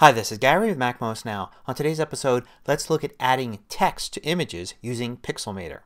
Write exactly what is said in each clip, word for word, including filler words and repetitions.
Hi, this is Gary with MacMost Now. On today's episode, let's look at adding text to images using Pixelmator.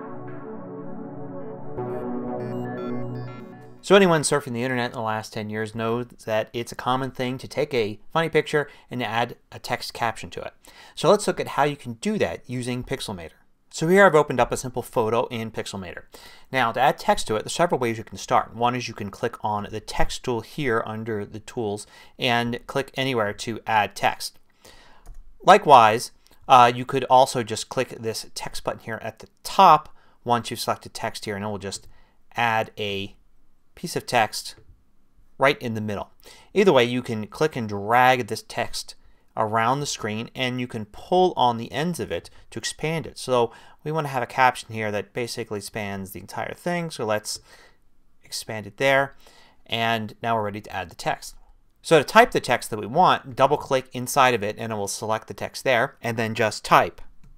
So anyone surfing the internet in the last ten years knows that it's a common thing to take a funny picture and add a text caption to it. So let's look at how you can do that using Pixelmator. So here I've opened up a simple photo in Pixelmator. Now to add text to it, there's several ways you can start. One is you can click on the text tool here under the tools and click anywhere to add text. Likewise, uh, you could also just click this text button here at the top once you've selected text here, and it will just add a piece of text right in the middle. Either way, you can click and drag this text around the screen and you can pull on the ends of it to expand it. So we want to have a caption here that basically spans the entire thing. So let's expand it there, and now we're ready to add the text. So to type the text that we want, double click inside of it and it will select the text there, and then just type.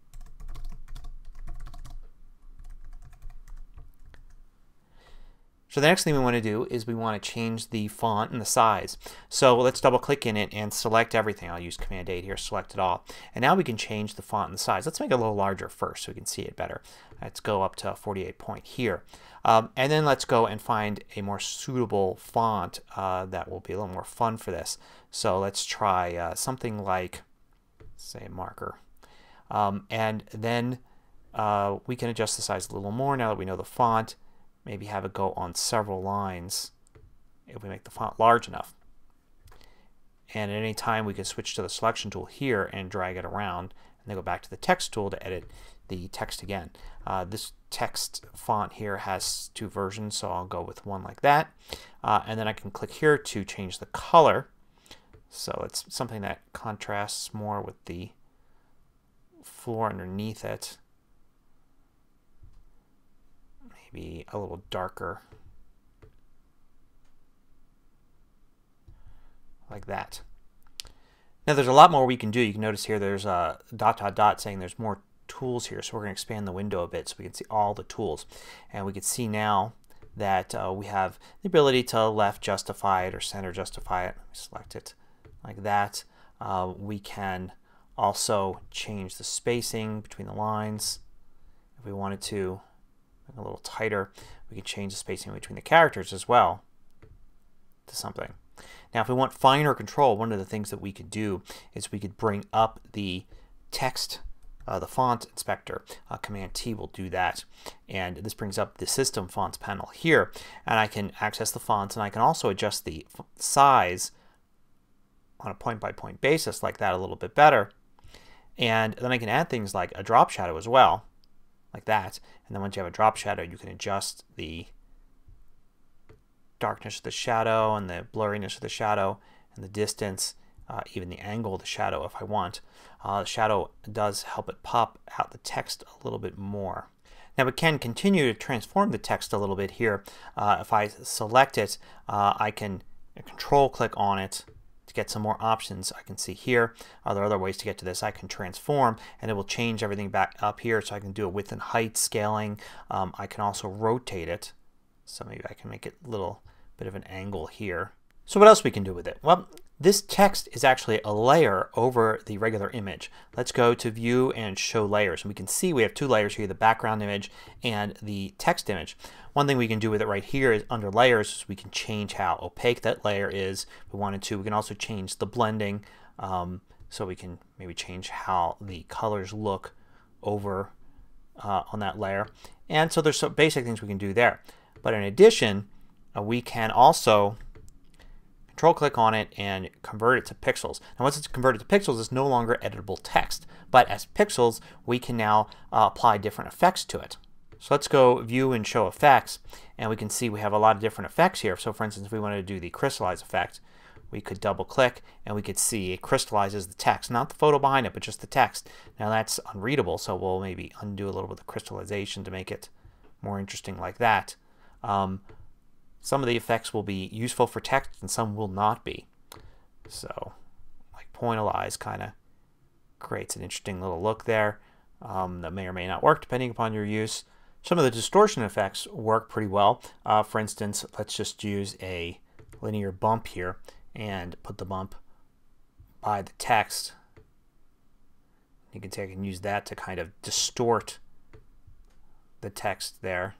So the next thing we want to do is we want to change the font and the size. So let's double click in it and select everything. I'll use Command eight here, select it all. And now we can change the font and the size. Let's make it a little larger first so we can see it better. Let's go up to forty-eight point here. Um, and then let's go and find a more suitable font uh, that will be a little more fun for this. So let's try uh, something like, say, marker. Um, and then uh, we can adjust the size a little more now that we know the font. Maybe have it go on several lines if we make the font large enough. And at any time we can switch to the selection tool here and drag it around, and then go back to the text tool to edit the text again. Uh, this text font here has two versions, so I'll go with one like that. Uh, and then I can click here to change the color. So it's something that contrasts more with the floor underneath it. Be a little darker, like that. Now there's a lot more we can do. You can notice here there's a dot dot dot saying there's more tools here, so we're going to expand the window a bit so we can see all the tools, and we can see now that uh, we have the ability to left justify it or center justify it. Select it like that. Uh, we can also change the spacing between the lines if we wanted to. A little tighter. We can change the spacing between the characters as well to something. Now if we want finer control, one of the things that we could do is we could bring up the text, uh, the font inspector. Uh, Command T will do that, and this brings up the system fonts panel here, and I can access the fonts, and I can also adjust the size on a point by point basis like that a little bit better. And then I can add things like a drop shadow as well, like that. And then once you have a drop shadow, you can adjust the darkness of the shadow and the blurriness of the shadow and the distance, uh, even the angle of the shadow if I want. Uh, the shadow does help it pop out the text a little bit more. Now we can continue to transform the text a little bit here. Uh, if I select it, uh, I can control click on it to get some more options. I can see here. Are there other ways to get to this? I can transform and it will change everything back up here, so I can do a width and height scaling. Um, I can also rotate it, so maybe I can make it a little bit of an angle here. So what else we can do with it? Well, this text is actually a layer over the regular image. Let's go to View and Show Layers, and we can see we have two layers here, the background image and the text image. One thing we can do with it right here is under Layers is we can change how opaque that layer is if we wanted to. We can also change the blending, um, so we can maybe change how the colors look over uh, on that layer. And so there's some basic things we can do there. But in addition, uh, we can also control click on it and convert it to pixels. Now once it's converted to pixels, it's no longer editable text. But as pixels, we can now uh, apply different effects to it. So let's go View and Show Effects, and we can see we have a lot of different effects here. So for instance, if we wanted to do the Crystallize effect, we could double click and we could see it crystallizes the text. Not the photo behind it, but just the text. Now that's unreadable, so we'll maybe undo a little bit of crystallization to make it more interesting like that. Um, Some of the effects will be useful for text and some will not be. So like pointillize kind of creates an interesting little look there um, that may or may not work depending upon your use. Some of the distortion effects work pretty well. Uh, for instance, let's just use a linear bump here and put the bump by the text. You can take and use that to kind of distort the text there.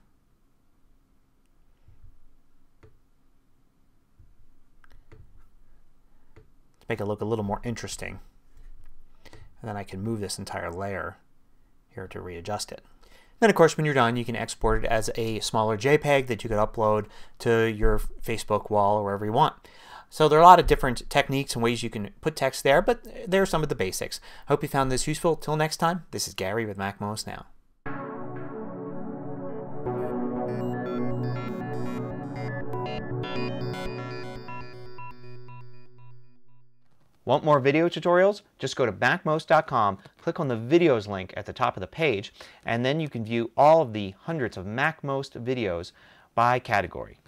To make it look a little more interesting. And then I can move this entire layer here to readjust it. Then of course when you're done you can export it as a smaller JPEG that you could upload to your Facebook wall or wherever you want. So there are a lot of different techniques and ways you can put text there, but there are some of the basics. I hope you found this useful. Till next time, this is Gary with MacMost Now. Want more video tutorials? Just go to MacMost dot com, click on the videos link at the top of the page, and then you can view all of the hundreds of MacMost videos by category.